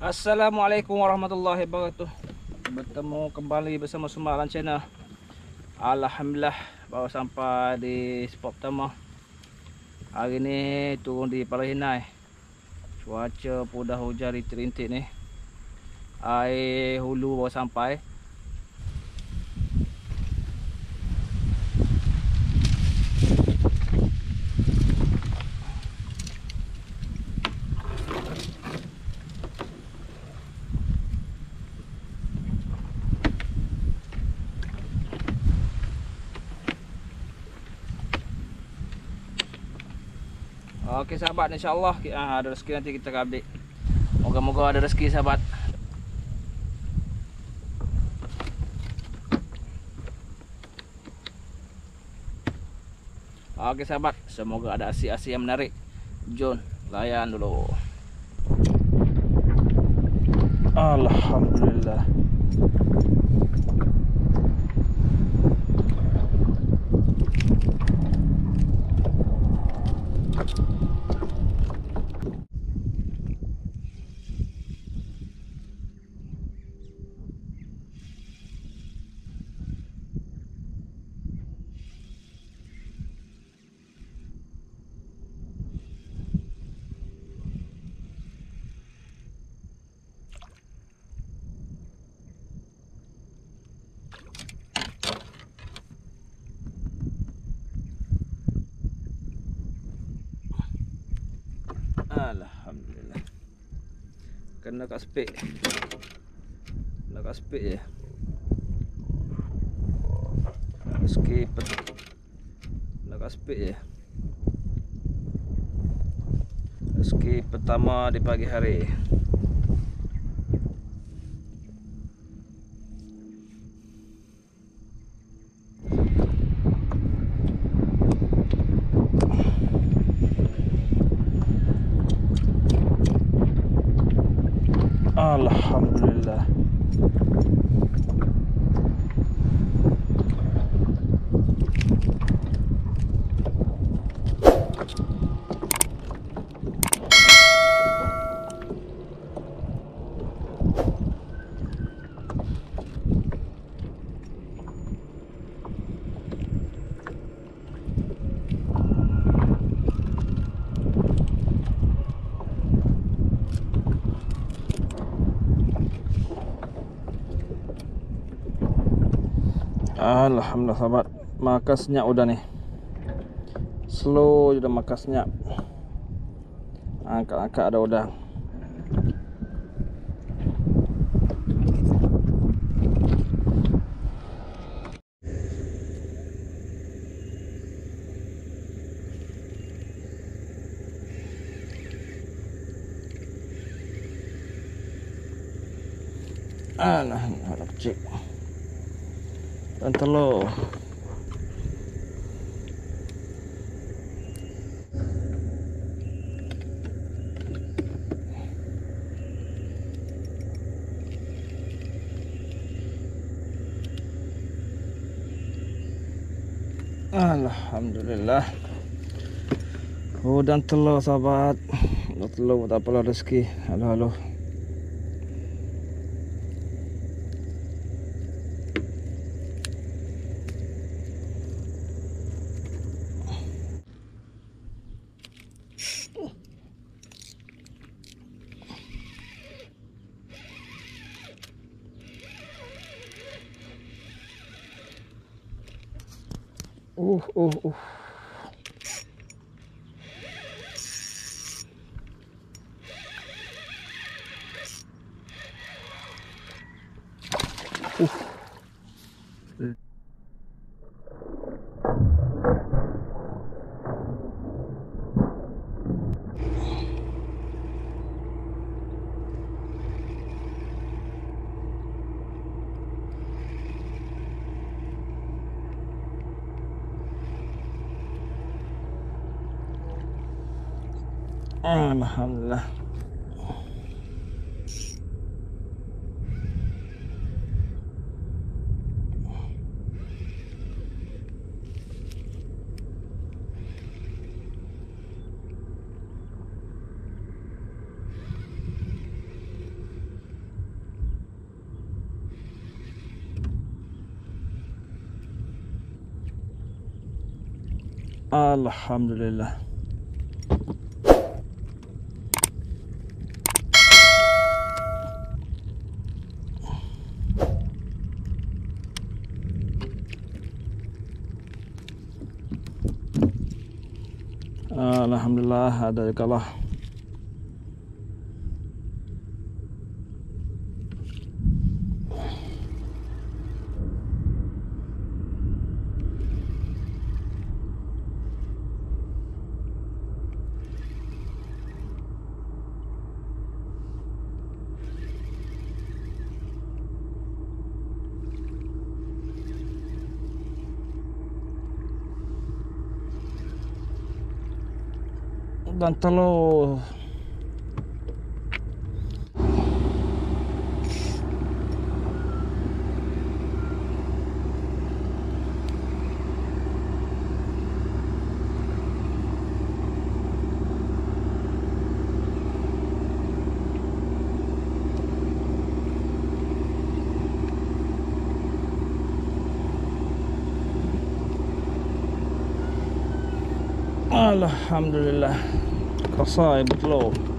Assalamualaikum warahmatullahi wabarakatuh. Bertemu kembali bersama Sumbaran Channel. Alhamdulillah baru sampai di spot pertama. Hari ni turun di Parahinai. Cuaca pun dah hujan rintik-rintik ni. Air hulu baru sampai. Okey sahabat, insyaAllah ada rezeki nanti kita ambil. Moga-moga ada rezeki sahabat. Okey sahabat, semoga ada asyik-asyik yang menarik. Jom layan dulu. Alhamdulillah. Alhamdulillah. Kena kat spek. Kena kat spek je. Skip. Kena kat spek je. Skip pertama di pagi hari. Alhamdulillah. Alhamdulillah sahabat, makan senyap udah nih. Slow je dah makan senyap. Angkat-angkat ada udang. Ada kecil. Dan telur. Alhamdulillah. Dan telur sahabat. Telur tak apalah rezeki. Halo. Uh. Alhamdulillah. Alhamdulillah. Alhamdulillah ada kalah. Dan telur. Alhamdulillah. Kasai betul.